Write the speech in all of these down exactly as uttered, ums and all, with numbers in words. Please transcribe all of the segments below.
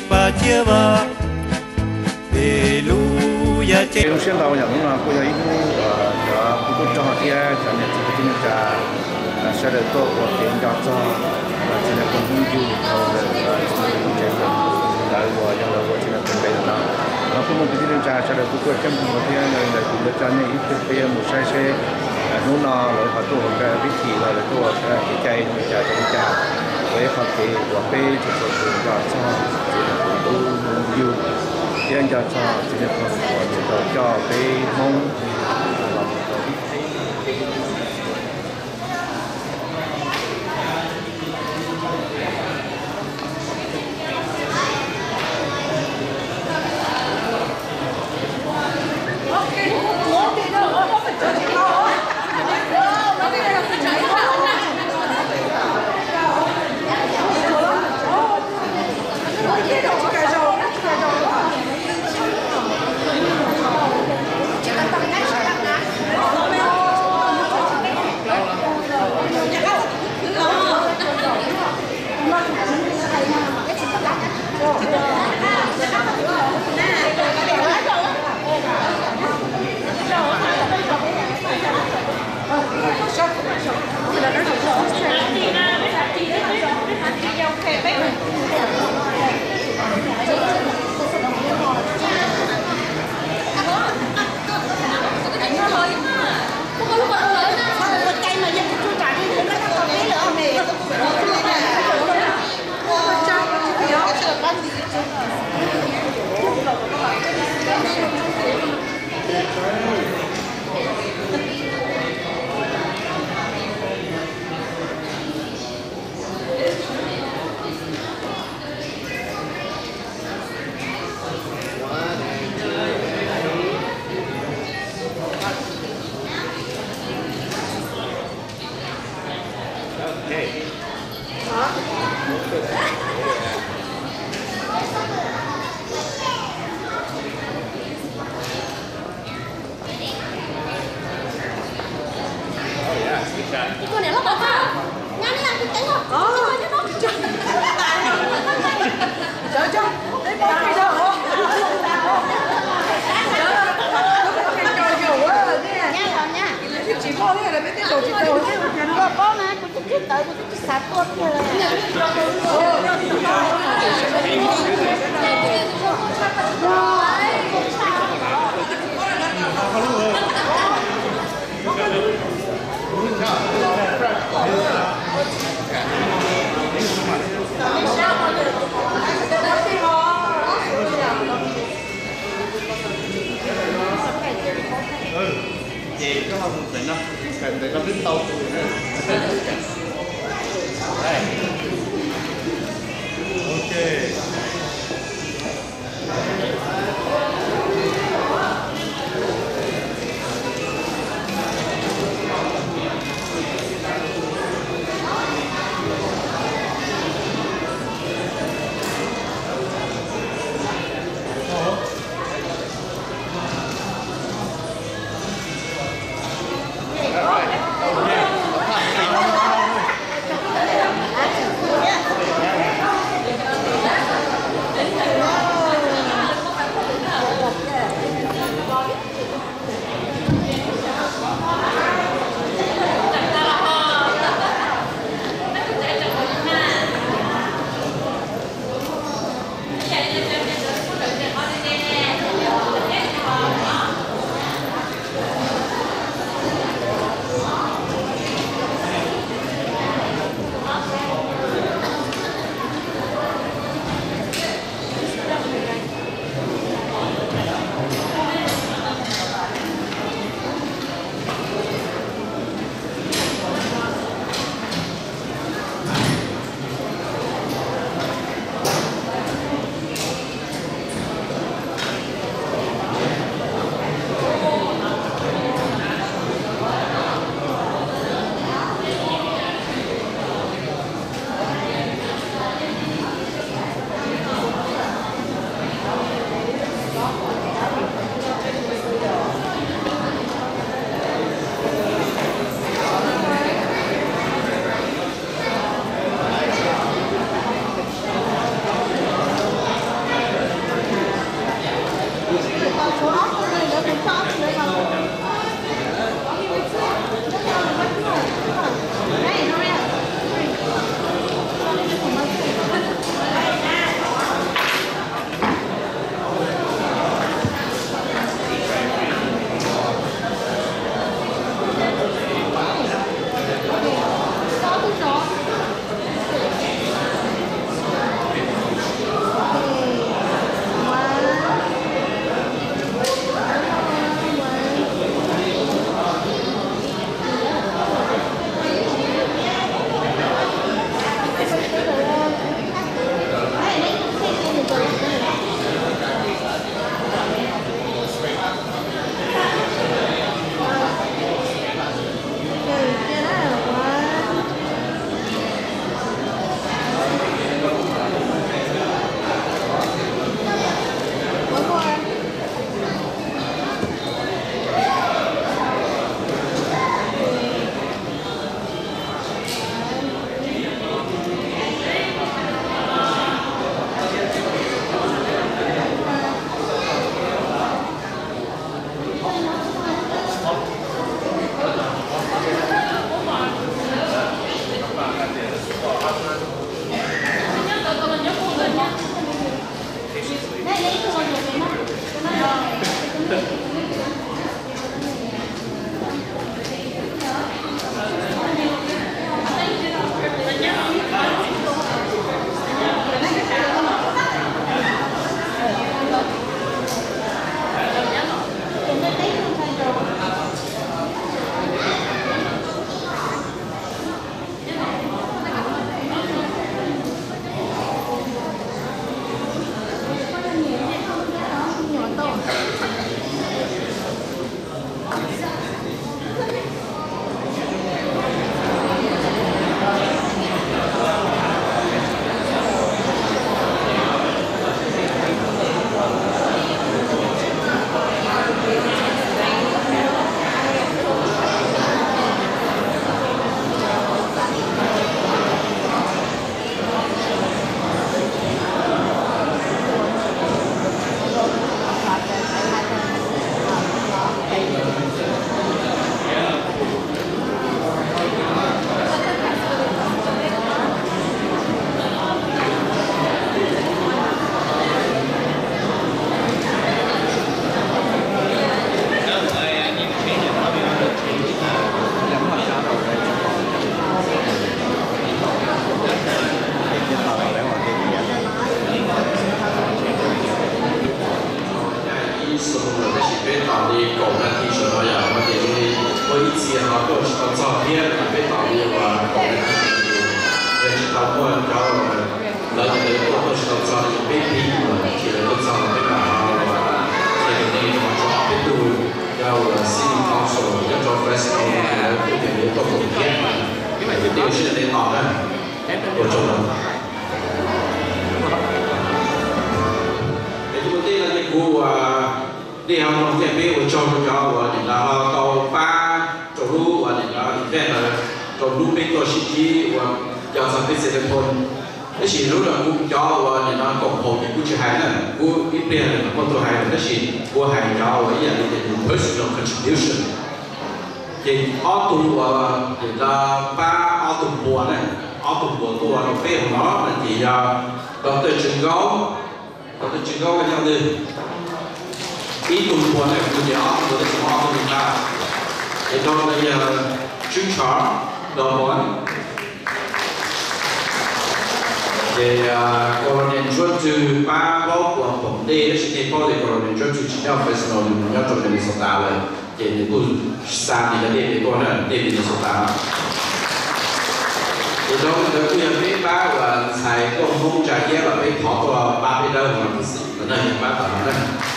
pa chia ba để lu ya che em xem vào những là cô ấy cho cô cho họ kia cho nên chỉ có tin là sẽ được tốt của tiền cho cho chỉ là con hung dữ thôi là chỉ là những cái là của những là của chỉ là con bé đó nó cũng một cái tin là sẽ được cô chăm một cái là là cũng được cho nên ít cái một sai sai nó nó rồi họ tu cái vị trí rồi là tu cái cái nó trả cho trả với họ thì của bé thì có thể cho cho chỉ là con hung dữ tiền cho cho chỉ là con của cho cái mong Con này nó bật à? Nhanh đi làm cái tính không? Có. Chờ cho. Đấy bố cái đâu? Nha rồi nha. Chỉ bố này là biết cái đồ chỉ đồ chứ. Bố bố mà cũng chỉ biết tới cũng chỉ sạch tốt thôi là. Ừ, chị có không định đâu, cần để con đứng tàu. Đây. Ok. All right. Okay. City Council 一個 festival 嘅佢哋嘅多個嘅，因為佢哋嘅先嚟講咧，我做啦。你做啲咧，你估啊，你有冇即係俾我做咗喎？然後到巴做路或者然後 event 啊，做路俾個設計或有十幾四個คน那是如果我教我，然後共同嘅估計係咧，我一邊嘅工作係，那是我係教我一樣嘅 personal contribution。嘅我讀我嘅啦，把我讀過咧，我讀過多我非常多，那啲啊，到對最高，到對最高嘅樣子，一讀過咧，佢哋我讀嘅什麼我讀嘅，et dans les tutoirs dans moi et colonel John tu pas beaucoup pour des c'était pas des colonel John tu ci ha preso un viaggio per il sodale che tu sta di vedere con devi di sodale et donc depuis un peu pas là sai con không trả giá là phải thọ qua ba mươi đâu mà cái gì mà nên ba tờ đó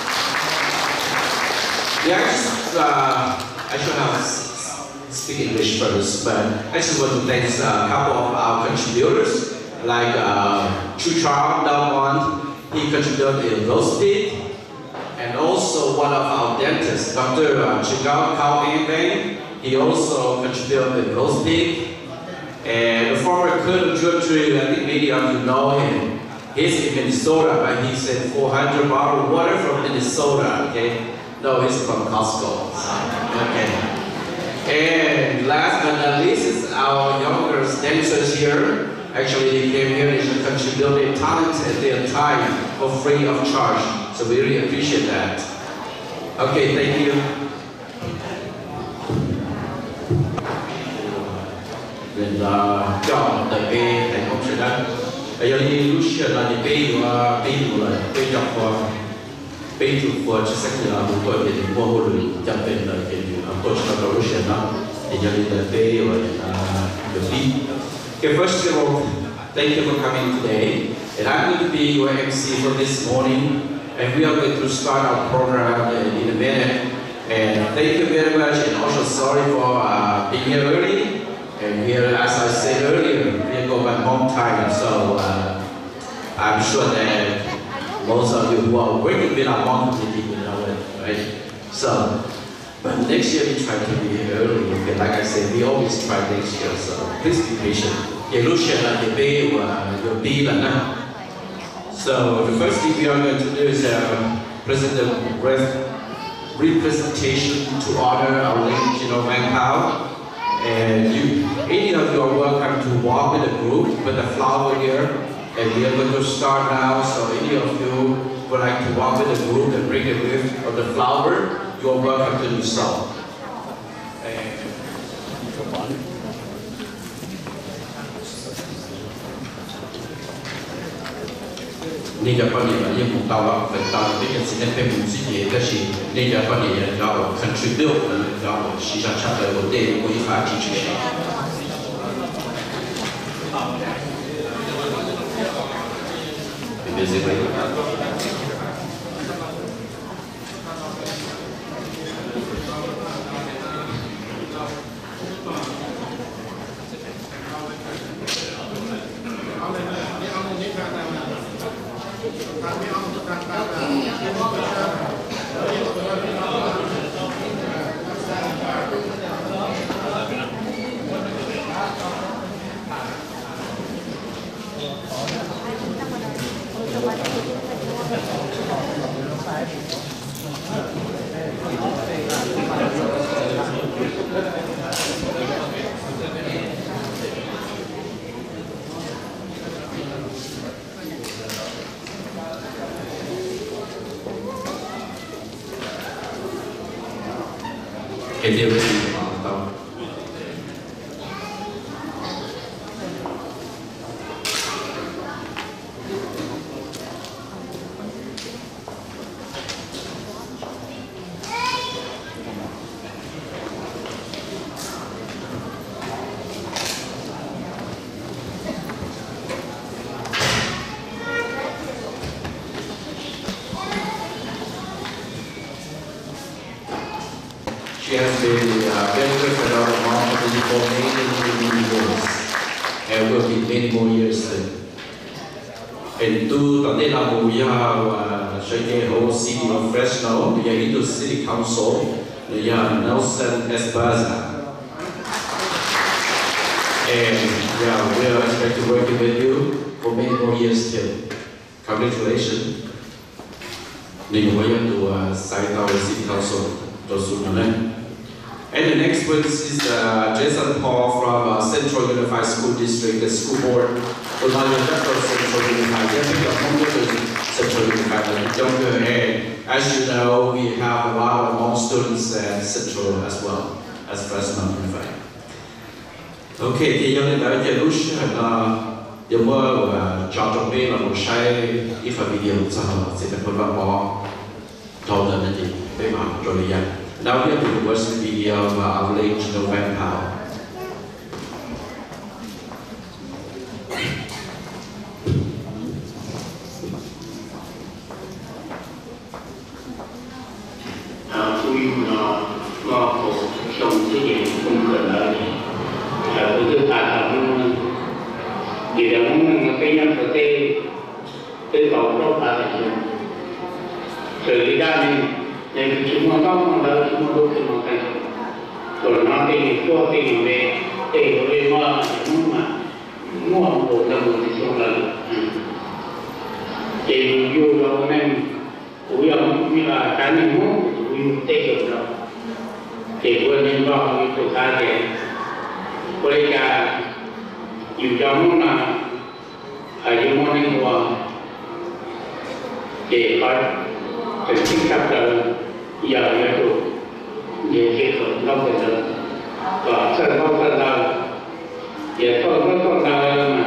yes uh, I should have speak English first but I just want to thank a couple of our contributors like uh, Chu Chao Dalmont, he contributed in roasted, and also one of our dentists, Doctor Uh, Chigao Kao Eng, he also contributed in roasted, and the former Colonel Jutri, I think many of you know him, he's in Minnesota, but he sent four hundred bottles of water from Minnesota, okay? No, he's from Costco, okay. And last but not least is our younger dancers here. Actually, they came here and contributed talent and their time for free of charge. So we really appreciate that. Okay, thank you. Then chọn tại cái thành công sẽ đến. Bây giờ đi lúc xưa là đi bây giờ bây giờ là bây giờ qua bây giờ qua chỉ sách là một cái gì mua hồ lụi chậm bên là cái gì tôi sẽ nói lúc xưa đó. Bây giờ đi tại bây giờ là được đi. Okay, first of all, thank you for coming today. And I'm going to be your M C for this morning. And we are going to start our program in a minute. And thank you very much. And also sorry for uh, being here early. And here, as I said earlier, we go back home time. So uh, I'm sure that most of you who are working with our home community will know it, right? So, but next year we try to be here early. Okay, like I said, we always try next year. So please be patient. So the first thing we are going to do is uh, present the representation to honor our late General Wang Pao. And you, any of you are welcome to walk with the group with the flower here. And we are going to start now. So any of you would like to walk with the group and bring the gift of the flower, you are welcome to do so. Nên cho con là những mục tiêu là phải tạo cái cái sự nên mình suy nghĩ cái gì nên cho con là nó contribute nó chỉ là chắc là vấn đề của những phát triển này. Bây giờ vậy. Cái điều gì mà không? She has been uh, very good for our mom for many, many years, and will be many more years. And two, the day that we have shaking whole city of Fresno, we are into City Council, we are Nelson Esparza. And yeah, we are expected working with you for many more years still. Congratulations. Mình mới to uh, Sai Tao City Council to Sudan. And the next witness is uh, Jason Paul from uh, Central Unified School District, the school board. Tôi nói với các Central Unified, rất là không biết được Central Unified. Don't go ahead. As you know, we have a lot of more students at Central as well as Fresno Unified. Okay, thì giờ này đã lúc là giờ mơ và cho trong bên là một sai ít phải video cho họ sẽ phải phân bỏ thâu tận là gì với mà rồi là now we have to watch the video of our late November. Tôi nó nó có trong cái gì không cần là tôi cứ ta làm vì là muốn cái nhân thực tế tới cầu đó là xử lý ra nên nên chúng nó không là chúng nó đâu chúng nó thành rồi nó thì qua thì về thì về mà muốn mà mua một đồng một thì xong là thì dù đâu nên cũng như là cái này muốn cũng tệ được đâu thì vừa nên vào cái tổ ta thì với cả dù trong là ở những món ăn của để có thực hiện các giờ giờ được để kết hợp trong cái giờ và sau đó sau đó để sau đó sau đó mà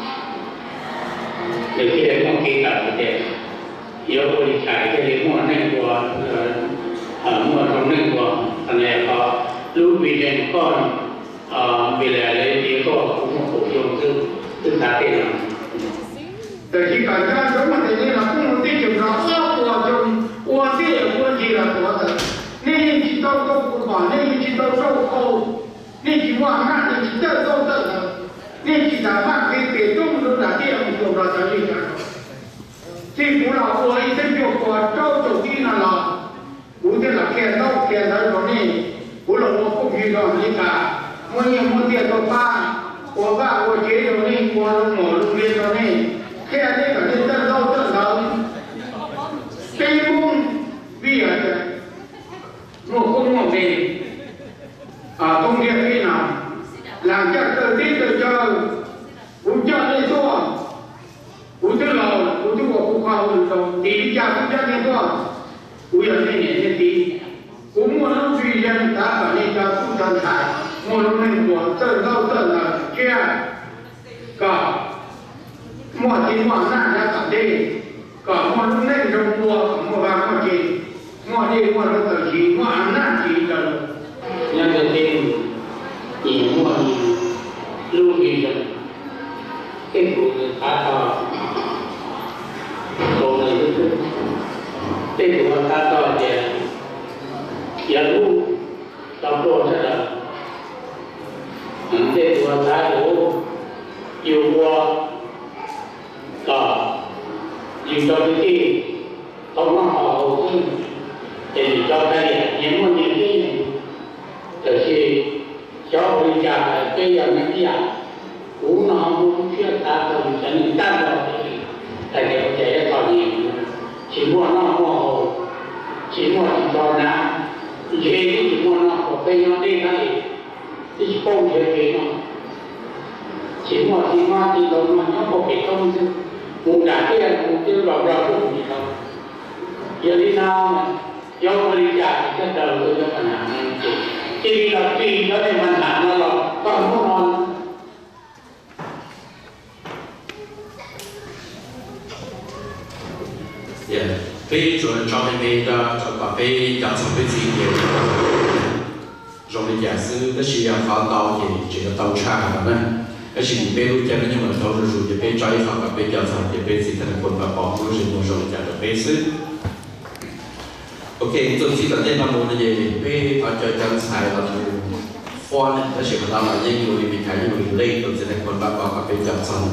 để khi đến công ty cả để yếu bồi trái cái những món ăn của ở món trong nước của anh em có lưu ý đến con vì là lấy lý do cũng không phổ dùng từ từ giá tiền nào. Từ khi cả gia giống mà thế này là không có tiền dùng rõ của dùng của tiền của gì là của thật nên chỉ đâu đâu của bỏ nên chỉ đâu đâu khâu nên chỉ hoàn hạn nên chỉ đâu đâu đâu nên chỉ là mang cái tiền chung được là tiền một dùng là cái gì cả thì cũng là của ý thức được của châu chủ đi là là cũng thế là kẹt đâu kẹt đâu đó này cũng là một công việc đó như cả mỗi người mỗi tiền của ba của ba của chế rồi này của luôn mỏ luôn lên rồi này khi anh ấy cả lên tân đâu tân đâu cây bung vì ở đây một công một đề à công việc thế nào làm cho tự tin tự chơi cũng cho lên xua cũng tức là cũng tức là cũng khoa được rồi thì đi cha cũng cho lên xua cũng ở đây này nên tí cũng muốn nó duy dân ta phải nên cho cũng thân thải một lúc này của tận đâu tận là kia cả mọi chuyện mọi nạn đã cả đi cả mọi lúc này trong mùa mùa vàng mọi chuyện mọi đi mọi lúc thời chỉ mọi nạn chỉ là nhân dân tiền chỉ mọi lưu ý rằng cái của người ta to đồ này cái của người ta to thì giờ lưu trong đồ sẽ là để của ta đủ yêu qua cả yêu cho cái gì không có họ hậu sinh thì cho đây những món những cái này từ khi cho bây giờ bây giờ những cái gì cũng nó muốn chuyện ta không cho nên ta rồi thì tại vì có thể còn nhiều chỉ muốn nó mua hồ chỉ muốn cho nó chỉ chỉ muốn nó có cái nó đi này chỉ không thể cái nó chỉ một chỉ một thì đâu mà nó có cái không chứ muốn đạt cái là mục tiêu rõ ràng của mình không giờ đi nào mà do đi trả cái đầu tôi cho bạn hàng chỉ là tùy nó để bạn hàng nó là còn không ngon yeah bây giờ cho mình bây giờ cho bà bây giờ xong bây giờ rồi mình giả sử cái sự khó tao thì chỉ là tao cha mà nè cái sự bây lúc cho nên nhưng mà tao rồi thì bây giờ phải gặp bây giờ xong thì bây giờ thành quân và bỏ lúc gì một rồi giả được bây giờ ok tôi chỉ cần tên là một cái gì về ở chơi chân xài là một phone nó sẽ có là những người bị cái những người lên tôi sẽ là con bác vào các bên chậm xong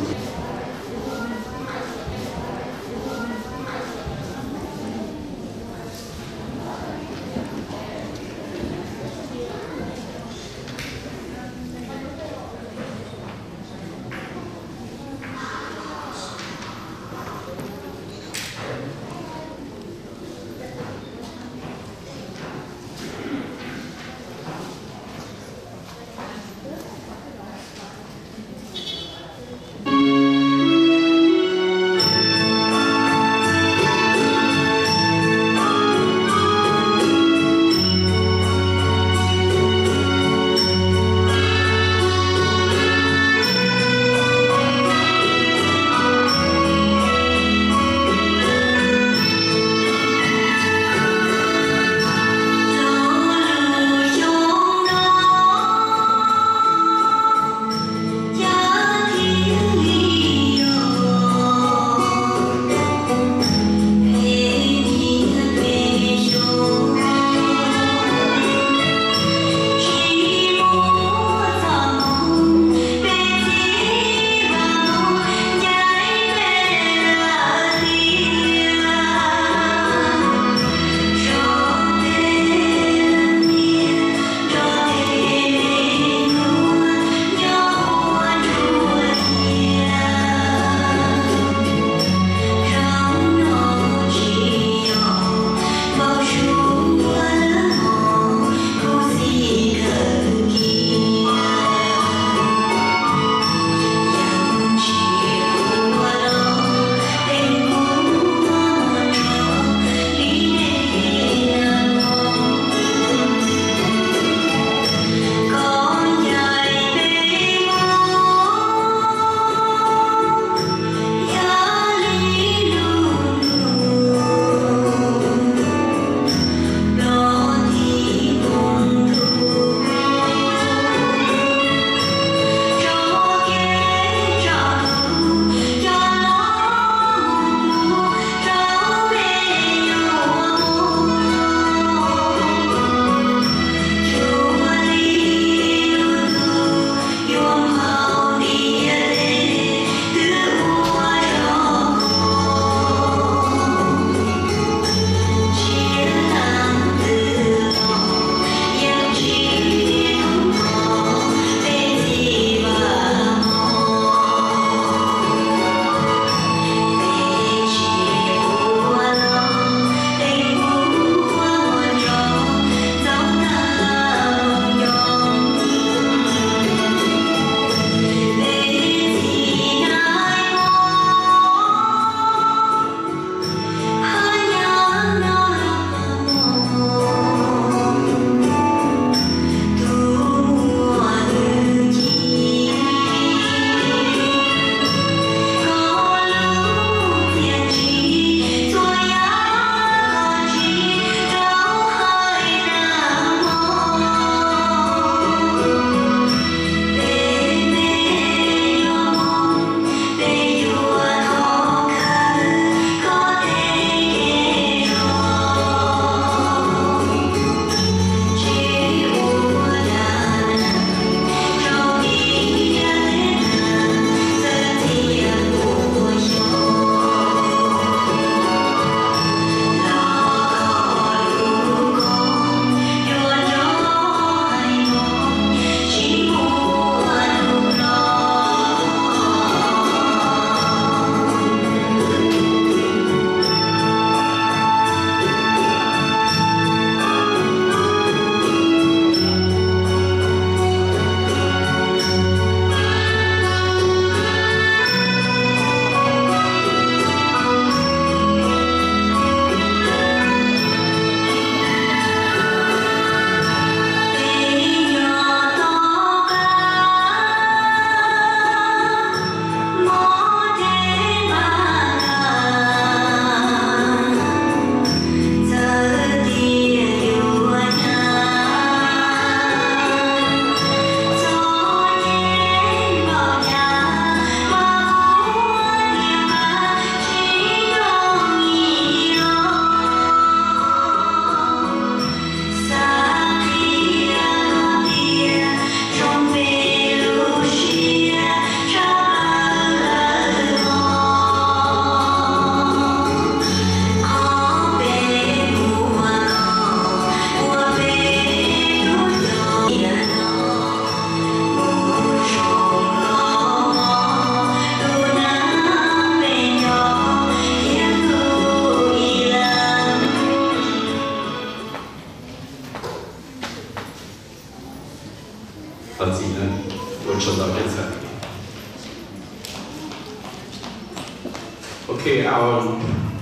Thank you. Okay, our